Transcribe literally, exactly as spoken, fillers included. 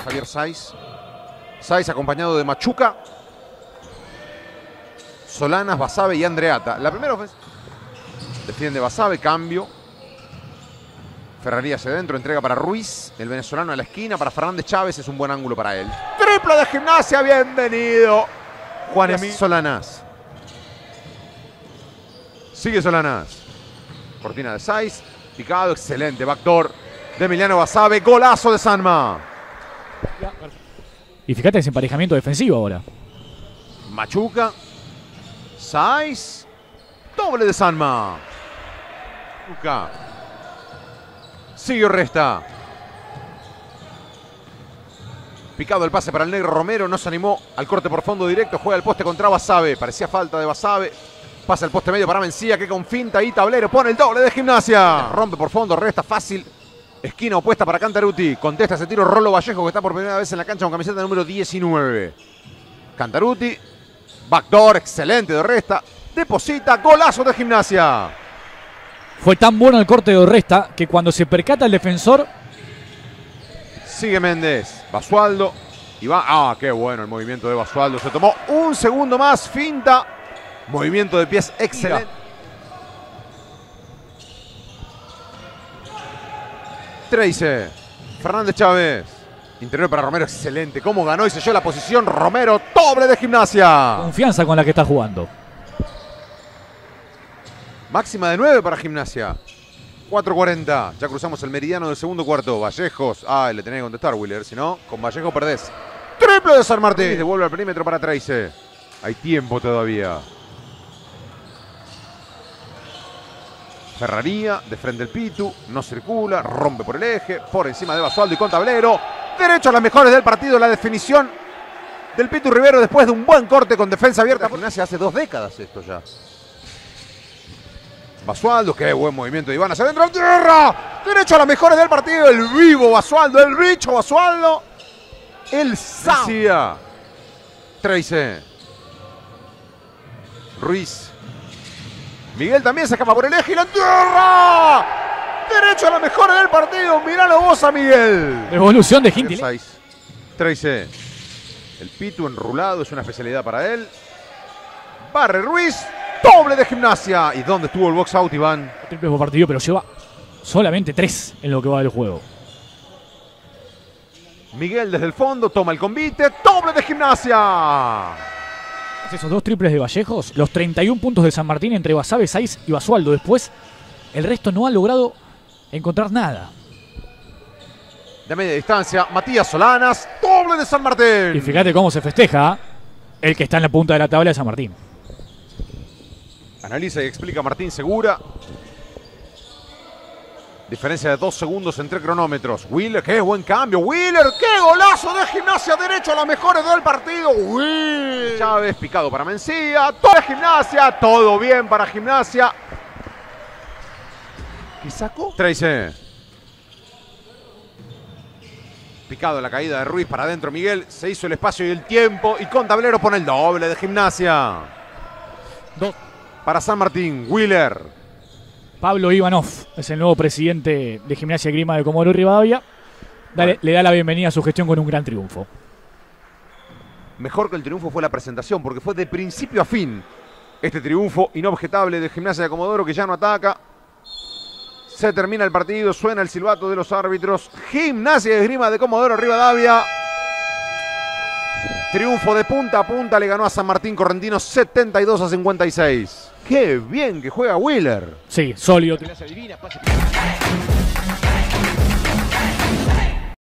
Javier Saiz. Saiz acompañado de Machuca, Solanas, Basabe y Andreatta. La primera ofensiva. Defiende Basabe, cambio. Ferrari hacia adentro, entrega para Ruiz. El venezolano a la esquina para Fernández Chávez. Es un buen ángulo para él. Triple de Gimnasia, bienvenido Juan Emilio Solanas. Sigue Solanas. Cortina de Saiz. Picado, excelente. Backdoor de Emiliano Basabe. Golazo de Sanma. Y fíjate ese emparejamiento defensivo ahora. Machuca. Saiz. Doble de Sanma. Machuca. Sigue Resta. Picado el pase para el negro Romero. No se animó al corte por fondo directo. Juega el poste contra Basabe. Parecía falta de Basabe. Pasa el poste medio para Mencía, que con finta y tablero pone el doble de Gimnasia. Rompe por fondo, Resta fácil. Esquina opuesta para Cantaruti. Contesta ese tiro Rolo Vallejo, que está por primera vez en la cancha con camiseta número diecinueve. Cantaruti. Backdoor, excelente de Resta. Deposita, golazo de Gimnasia. Fue tan bueno el corte de Resta que cuando se percata el defensor... Sigue Méndez. Basualdo. Y va... Ah, qué bueno el movimiento de Basualdo. Se tomó un segundo más. Finta. Movimiento de pies excelente. Trace. Fernández Chávez. Interior para Romero, excelente. Cómo ganó y selló la posición Romero. Doble de Gimnasia. Confianza con la que está jugando. Máxima de nueve para Gimnasia. cuatro cuarenta. Ya cruzamos el meridiano del segundo cuarto. Vallejos. Ah, le tenés que contestar, Wheeler. Si no, con Vallejo perdés. Triple de San Martín. Devuelve al perímetro para Trace. Hay tiempo todavía. Ferraría, de frente el Pitu, no circula, rompe por el eje, por encima de Basualdo y con tablero. Derecho a las mejores del partido, la definición del Pitu Rivero después de un buen corte con defensa abierta. Gimnasia hace dos décadas esto ya. Basualdo, qué buen movimiento de Iván hacia adentro. ¡Tierra! Derecho a las mejores del partido, el vivo Basualdo, el bicho Basualdo. El Sácia. Trace. Ruiz. Miguel también se escapa por el eje y la entierra. Derecho a la mejora del partido. Miralo vos a Miguel. Revolución de Gintil. Trace. El Pitu enrulado es una especialidad para él. Barre Ruiz. Doble de Gimnasia. ¿Y dónde estuvo el box out, Iván? Triple por partido, pero lleva solamente tres en lo que va del juego. Miguel desde el fondo toma el convite. Doble de Gimnasia. Esos dos triples de Vallejos, los treinta y un puntos de San Martín entre Basabe, Saiz y Basualdo. Después, el resto no ha logrado encontrar nada. De media distancia, Matías Solanas, doble de San Martín. Y fíjate cómo se festeja el que está en la punta de la tabla de San Martín. Analiza y explica Martín Segura. Diferencia de dos segundos entre cronómetros. Wheeler, qué buen cambio. Wheeler, qué golazo de Gimnasia. Derecho a las mejores del partido. Wheeler. Chávez, picado para Mencía. Toda Gimnasia. Todo bien para Gimnasia. ¿Qué sacó? Trace. Picado la caída de Ruiz para adentro Miguel. Se hizo el espacio y el tiempo. Y con tablero pone el doble de Gimnasia. Dos. Para San Martín. Wheeler. Pablo Ivanov es el nuevo presidente de Gimnasia Grima de Comodoro Rivadavia. Dale, bueno. Le da la bienvenida a su gestión con un gran triunfo. Mejor que el triunfo fue la presentación, porque fue de principio a fin este triunfo inobjetable de Gimnasia de Comodoro, que ya no ataca. Se termina el partido, suena el silbato de los árbitros. Gimnasia de Esgrima de Comodoro Rivadavia. Triunfo de punta a punta, le ganó a San Martín Correntino setenta y dos a cincuenta y seis. ¡Qué bien que juega Wheeler! Sí, sólido. Divina, pase.